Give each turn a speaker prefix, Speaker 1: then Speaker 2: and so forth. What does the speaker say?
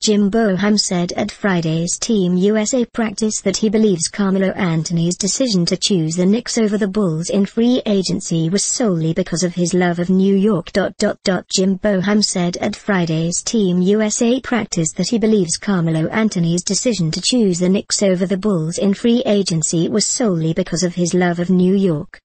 Speaker 1: Jim Boeheim said at Friday's Team USA practice that he believes Carmelo Anthony's decision to choose the Knicks over the Bulls in free agency was solely because of his love of New York. Jim Boeheim said at Friday's Team USA practice that he believes Carmelo Anthony's decision to choose the Knicks over the Bulls in free agency was solely because of his love of New York.